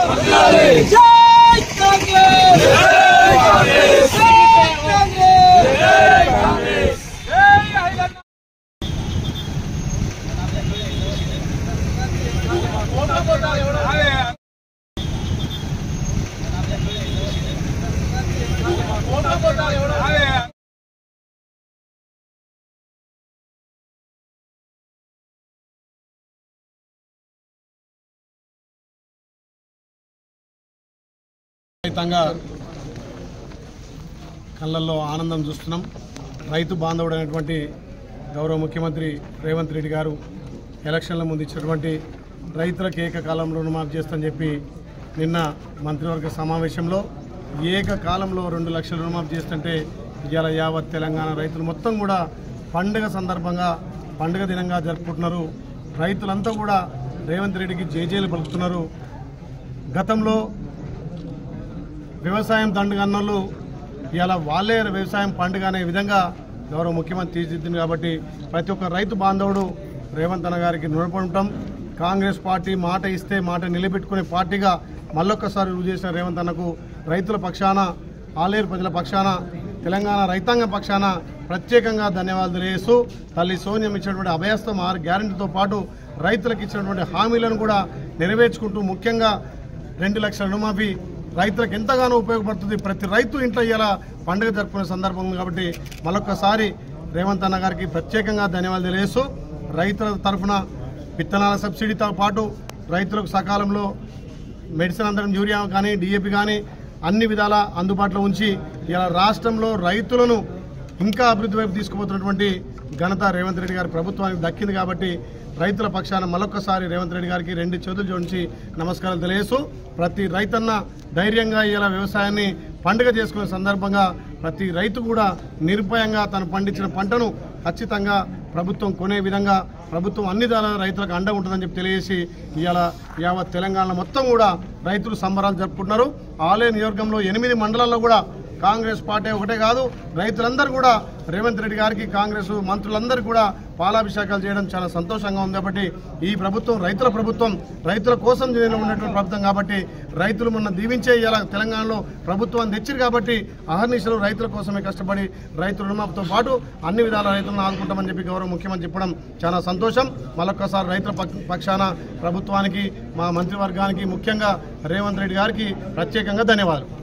కళ్ళల్లో ఆనందం చూస్తున్నాం. రైతు బాంధవుడైనటువంటి గౌరవ ముఖ్యమంత్రి రేవంత్ రెడ్డి గారు ఎలక్షన్ల ముందు ఇచ్చినటువంటి రైతులకు ఏకకాలంలో రుణమాఫీ చేస్తని చెప్పి నిన్న మంత్రివర్గ సమావేశంలో ఏకకాలంలో 2 లక్షల రుణమాఫీ చేస్తుంటే ఇవాళ యావత్ తెలంగాణ రైతులు మొత్తం కూడా పండుగ సందర్భంగా పండుగ దినంగా జరుపుకుంటున్నారు. రైతులంతా కూడా రేవంత్ రెడ్డికి జేజేలు పలుకుతున్నారు. గతంలో వ్యవసాయం దండుగన్నోళ్ళు ఇలా వాళ్ళే వ్యవసాయం పండుగ అనే విధంగా గౌరవ ముఖ్యమంత్రి తీర్చిదిద్దింది. కాబట్టి ప్రతి ఒక్క రైతు బాంధవుడు రేవంత్ అన్న గారికి రుణపడి ఉంటాం. కాంగ్రెస్ పార్టీ మాట ఇస్తే మాట నిలబెట్టుకునే పార్టీగా మళ్ళొక్కసారి రుజువు చేసిన రేవంత్ అన్నకు రైతుల పక్షాన, ఆలేరు ప్రజల పక్షాన, తెలంగాణ రైతాంగం పక్షాన ప్రత్యేకంగా ధన్యవాదాలు తెలియజేస్తూ తల్లి సోనియం ఇచ్చినటువంటి అభయస్థం 6 గ్యారెంటీతో పాటు రైతులకు ఇచ్చినటువంటి హామీలను కూడా నెరవేర్చుకుంటూ ముఖ్యంగా 2 లక్షల రుణమాఫీ రైతులకు ఎంతగానో ఉపయోగపడుతుంది. ప్రతి రైతు ఇంట్లో ఇలా పండుగ జరుపుకునే సందర్భం కాబట్టి మరొకసారి రేవంత్ అన్న గారికి ప్రత్యేకంగా ధన్యవాదాలు తెలియజేస్తూ రైతుల తరఫున విత్తనాల సబ్సిడీతో పాటు రైతులకు సకాలంలో మెడిసిన్ అందడం, యూరియా కానీ డిఏపి కానీ అన్ని విధాల అందుబాటులో ఉంచి ఇలా రాష్ట్రంలో రైతులను ఇంకా అభివృద్ధి వైపు తీసుకుపోతున్నటువంటి ఘనత రేవంత్ రెడ్డి గారి ప్రభుత్వానికి దక్కింది. కాబట్టి రైతుల పక్షాన మరొకసారి రేవంత్ రెడ్డి గారికి 2 చేతులు జోడించి నమస్కారాలు తెలియజేస్తూ ప్రతి రైతన్న ధైర్యంగా ఇలా వ్యవసాయాన్ని పండుగ చేసుకునే సందర్భంగా ప్రతి రైతు కూడా నిర్భయంగా తను పండించిన పంటను ఖచ్చితంగా ప్రభుత్వం కొనే విధంగా ప్రభుత్వం అన్ని విధాల రైతులకు అండ ఉంటుందని చెప్పి తెలియజేసి ఇవాళ యావత్ తెలంగాణ మొత్తం కూడా రైతులు సంబరాలు జరుపుకుంటున్నారు. ఆలేరు నియోజకవర్గంలో 8 మండలాల్లో కూడా కాంగ్రెస్ పార్టీ ఒకటే కాదు, రైతులందరూ కూడా రేవంత్ రెడ్డి గారికి, కాంగ్రెస్ మంత్రులందరూ కూడా పాలాభిషేకాలు చేయడం చాలా సంతోషంగా ఉంది. కాబట్టి ఈ ప్రభుత్వం రైతుల ప్రభుత్వం, రైతుల కోసం ఉన్నటువంటి ప్రభుత్వం కాబట్టి రైతులు మొన్న దీవించే ఇలా తెలంగాణలో ప్రభుత్వాన్ని తెచ్చిరు కాబట్టి అహర్నిశలు రైతుల కోసమే కష్టపడి రైతు రుణమాఫీతో పాటు అన్ని విధాల రైతులను ఆదుకుంటామని చెప్పి గౌరవ ముఖ్యమంత్రి చెప్పడం చాలా సంతోషం. మరొకసారి రైతుల పక్షాన ప్రభుత్వానికి, మా మంత్రివర్గానికి, ముఖ్యంగా రేవంత్ రెడ్డి గారికి ప్రత్యేకంగా ధన్యవాదాలు.